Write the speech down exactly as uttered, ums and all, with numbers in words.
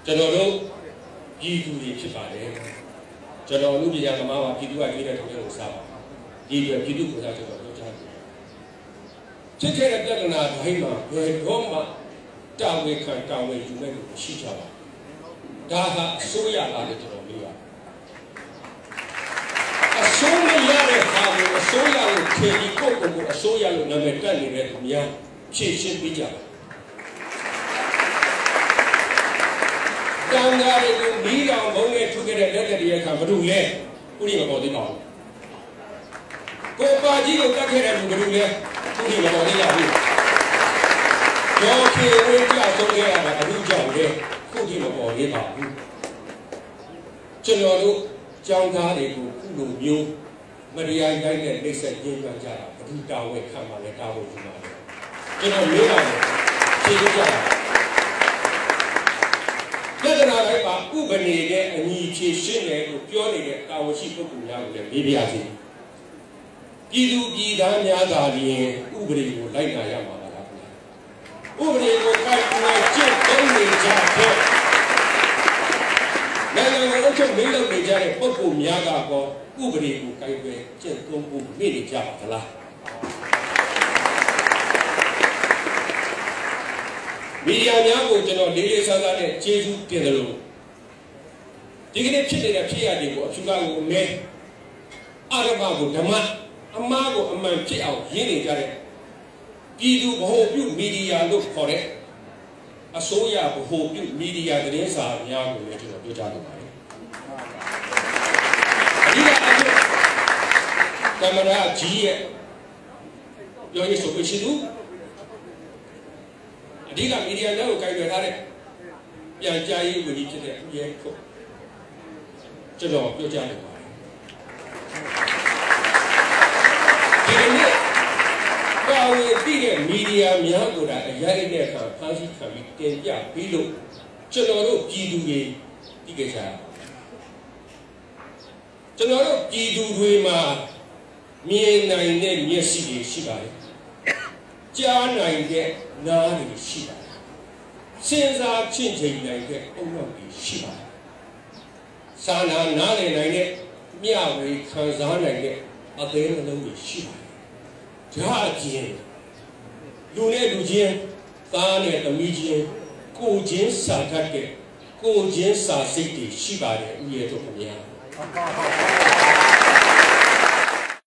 ကျွန်တော်တို့ပြည်သူတွေဖြစ်ပါတယ်ကျွန်တော်လူပြည်သားသမားပါပြည်သူကကြည့်တဲ့ထုတ်တဲ့ကိုစားပါဒီအတွက်ပြည်သူကိုစားကျွန်တော်ပြောချင်တယ်ဖြစ်ခဲ့တဲ့ပြဿနာတိုင်းမှာဘယ်တော့မှတာဝန်ခံတာဝန်ယူမဲ့လို့ရှိကြပါဒါကအစိုးရလာတယ်ကျွန်တော်ပြောရအစိုးရရတဲ့ဟာကိုအစိုးရကိုထင်ပြီးကိုယ့်ကိုယ်ကိုအစိုးရလို့နာမည်တက်နေတဲ့သူများဖြည့်ရှင်းပေးကြပါတန်ဃာတွေကိုမိတော်ဘုံနဲ့ထုတ်ခဲ့တဲ့လက်သက်ရဲ့ခံဘယ်သူလဲဥရိမပေါ်သေးပါဘူးကိုပါကြီးကိုတတ်ခဲ့တဲ့လူဘယ်သူလဲဥရိမပေါ်သေးရဘူးကျော်ခေဝေးကြဆုံးခဲ့ရတာအခုကြောင့်လေခုဒီမပေါ်သေးပါဘူးကျွန်တော်တို့ကြောင်းသားတွေကိုခုလိုမျိုးမတရားတိုင်းနဲ့နှိမ့်ဆက်ရင်းကြကြတာဘယ်သူတာဝန်ခံပါလဲတာဝန်ယူပါလဲကျွန်တော်မေးပါမယ်ဖြေကြတာပြဿနာတိုင်းမှာဥပဒေနဲ့အညီဖြေရှင်းတယ်လို့ပြောနေတဲ့တာဝန်ရှိပုဂ္ဂိုလ်များကိုလည်းမေးပြရစီပြည်သူပြည်သားများသာလျှင်ဥပဒေကိုလိုက်နာရမှာပါလားဥပဒေကိုကိုက်ကွယ်ကျင့်သုံးနေကြတဲ့နိုင်ငံတော်အချုပ်မင်းလုပ်နေကြတဲ့ပုဂ္ဂိုလ်များကတော့ဥပဒေကိုကိုက်ကွယ်ကျင့်သုံးဖို့မေ့နေကြပါသလားမီဒီယာများကိုကျွန်တော်လေးလေးစားစားနဲ့ကျေးဇူးတင်တယ်လို့ဒီကနေ့ဖြစ်နေတဲ့ဖြစ်ရတွေကိုအဖြူကကိုအမဲအာရမကိုဓမ္မအမှားကိုအမှန်ဖြစ်အောင်ရင်းနေကြတဲ့ပြည်သူဗဟိုပြုမီဒီယာလို့ခေါ်တဲ့အစိုးရဗဟိုပြုမီဒီယာသတင်းစာများကိုလည်းကျွန်တော်ပြောကြားလိုပါတယ်အဓိကအဖြစ်ကင်မရာကြီးရဲ့ပြောရဆိုလို့ရှိသူအဓိကမီဒီယာများကိုကိုင်တွယ်ထားတဲ့ပြန်ကြားရေးဝန်ကြီးဖြစ်တဲ့ဦးရဲခုကျွန်တော်ပြောကြားနေပါတယ်ဒီနေ့ပါဝင်ပြီးတဲ့မီဒီယာများကိုဒါအရေးနဲ့အခါဖန်ဆီးခံပြီးတင်ပြပြီးလို့ကျွန်တော်တို့ပြည်သူတွေဒီကိစ္စကျွန်တော်တို့ပြည်သူတွေမှာမြင်နိုင်တဲ့မျက်စိတွေရှိပါတယ်ကြားနိုင်တဲ့နားတွေရှိပါတယ်စဉ်းစားချင့်ချိန်နိုင်တဲ့အုံနောက်တွေရှိပါတယ်စာနာနားလည်နိုင်တဲ့မျှဝေခံစားနိုင်တဲ့အသေးနှလုံးတွေရှိပါတယ်ဒါအပြင်လူနဲ့လူချင်းသားနဲ့သမီးချင်းကိုချင်းစာတတ်တဲ့ကိုချင်းစာစိတ်တွေရှိပါတယ်ဥယျာဉ်တို့ခင်ဗျာ